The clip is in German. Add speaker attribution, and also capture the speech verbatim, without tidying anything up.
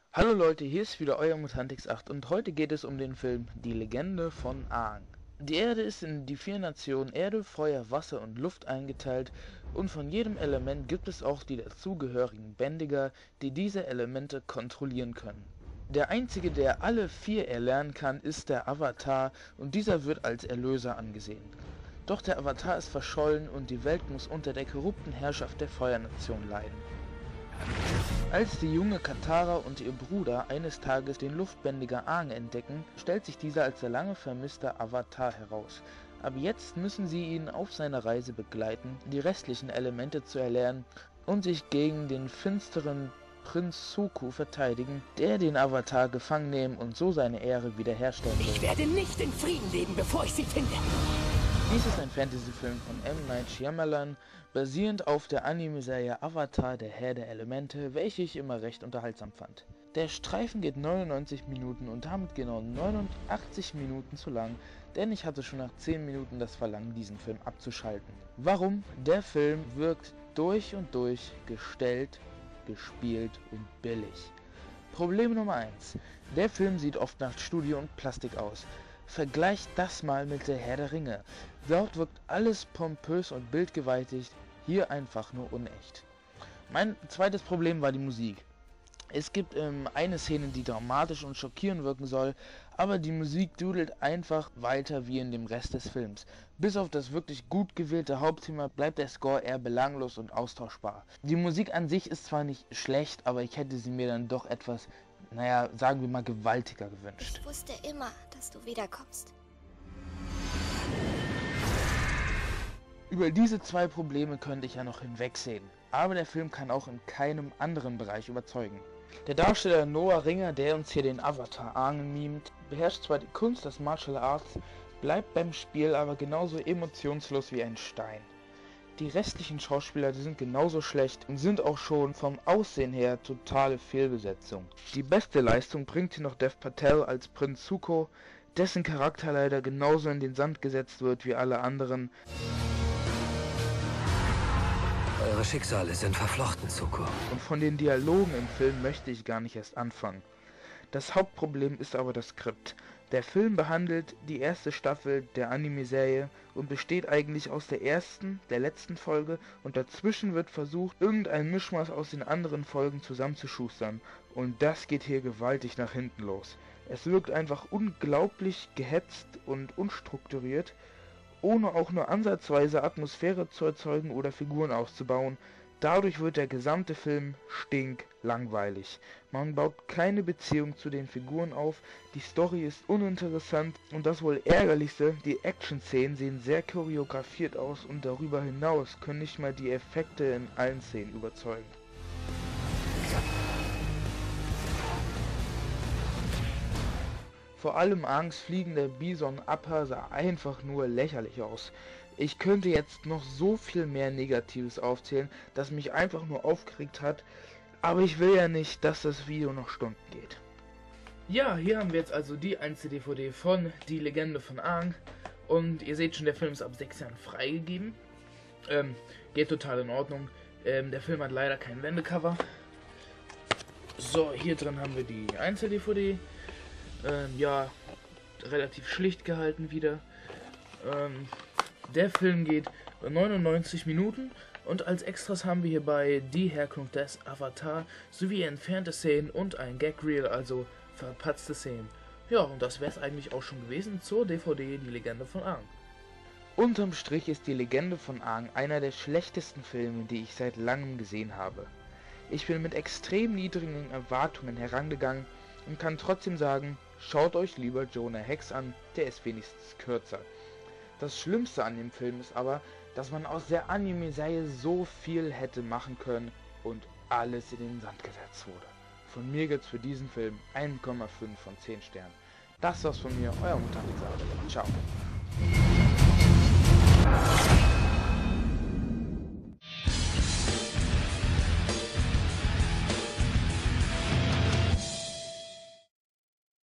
Speaker 1: Hallo Leute, hier ist wieder euer Mutantix acht und heute geht es um den Film Die Legende von Aang. Die Erde ist in die vier Nationen Erde, Feuer, Wasser und Luft eingeteilt und von jedem Element gibt es auch die dazugehörigen Bändiger, die diese Elemente kontrollieren können. Der einzige, der alle vier erlernen kann, ist der Avatar und dieser wird als Erlöser angesehen. Doch der Avatar ist verschollen und die Welt muss unter der korrupten Herrschaft der Feuernation leiden. Als die junge Katara und ihr Bruder eines Tages den Luftbändiger Aang entdecken, stellt sich dieser als der lange vermisste Avatar heraus. Ab jetzt müssen sie ihn auf seiner Reise begleiten, die restlichen Elemente zu erlernen und sich gegen den finsteren Prinz Zuko verteidigen, der den Avatar gefangen nehmen und so seine Ehre wiederherstellen will.
Speaker 2: Ich werde nicht in Frieden leben, bevor ich sie finde.
Speaker 1: Dies ist ein Fantasy-Film von M. Night Shyamalan, basierend auf der Anime-Serie Avatar, der Herr der Elemente, welche ich immer recht unterhaltsam fand. Der Streifen geht neunundneunzig Minuten und damit genau neunundachtzig Minuten zu lang, denn ich hatte schon nach zehn Minuten das Verlangen, diesen Film abzuschalten. Warum? Der Film wirkt durch und durch gestellt, gespielt und billig. Problem Nummer eins. Der Film sieht oft nach Studio und Plastik aus. Vergleicht das mal mit der Herr der Ringe. Dort wirkt alles pompös und bildgewaltig, hier einfach nur unecht. Mein zweites Problem war die Musik. Es gibt ähm, eine Szene, die dramatisch und schockierend wirken soll, aber die Musik dudelt einfach weiter wie in dem Rest des Films. Bis auf das wirklich gut gewählte Hauptthema bleibt der Score eher belanglos und austauschbar. Die Musik an sich ist zwar nicht schlecht, aber ich hätte sie mir dann doch etwas, naja, sagen wir mal gewaltiger gewünscht.
Speaker 3: Ich wusste immer, dass du wiederkommst.
Speaker 1: Über diese zwei Probleme könnte ich ja noch hinwegsehen, aber der Film kann auch in keinem anderen Bereich überzeugen. Der Darsteller Noah Ringer, der uns hier den Avatar Aang mimt, beherrscht zwar die Kunst des Martial Arts, bleibt beim Spiel aber genauso emotionslos wie ein Stein. Die restlichen Schauspieler, die sind genauso schlecht und sind auch schon vom Aussehen her totale Fehlbesetzung. Die beste Leistung bringt hier noch Dev Patel als Prinz Zuko, dessen Charakter leider genauso in den Sand gesetzt wird wie alle anderen.
Speaker 2: Eure Schicksale sind verflochten, Zuko.
Speaker 1: Und von den Dialogen im Film möchte ich gar nicht erst anfangen. Das Hauptproblem ist aber das Skript. Der Film behandelt die erste Staffel der Anime-Serie und besteht eigentlich aus der ersten, der letzten Folge und dazwischen wird versucht, irgendein Mischmasch aus den anderen Folgen zusammenzuschustern. Und das geht hier gewaltig nach hinten los. Es wirkt einfach unglaublich gehetzt und unstrukturiert, ohne auch nur ansatzweise Atmosphäre zu erzeugen oder Figuren auszubauen. Dadurch wird der gesamte Film stinklangweilig. Man baut keine Beziehung zu den Figuren auf, die Story ist uninteressant und das wohl ärgerlichste, die Action-Szenen sehen sehr choreografiert aus und darüber hinaus können nicht mal die Effekte in allen Szenen überzeugen. Vor allem Aangs fliegender Bison Appa sah einfach nur lächerlich aus. Ich könnte jetzt noch so viel mehr Negatives aufzählen, das mich einfach nur aufgeregt hat, aber ich will ja nicht, dass das Video noch Stunden geht. Ja, hier haben wir jetzt also die einzige D V D von Die Legende von Aang und ihr seht schon, der Film ist ab sechs Jahren freigegeben. Ähm, geht total in Ordnung. Ähm, der Film hat leider kein Wendecover. So, hier drin haben wir die Einzel-D V D. Ähm, ja, relativ schlicht gehalten wieder. Ähm, der Film geht neunundneunzig Minuten und als Extras haben wir hierbei die Herkunft des Avatar sowie entfernte Szenen und ein Gag-Reel, also verpatzte Szenen. Ja, und das wäre es eigentlich auch schon gewesen zur D V D Die Legende von Aang. Unterm Strich ist Die Legende von Aang einer der schlechtesten Filme, die ich seit langem gesehen habe. Ich bin mit extrem niedrigen Erwartungen herangegangen und kann trotzdem sagen, schaut euch lieber Jonah Hex an, der ist wenigstens kürzer. Das Schlimmste an dem Film ist aber, dass man aus der Anime-Serie so viel hätte machen können und alles in den Sand gesetzt wurde. Von mir gibt's für diesen Film eins Komma fünf von zehn Sternen. Das war's von mir, euer Mutantix. Ciao.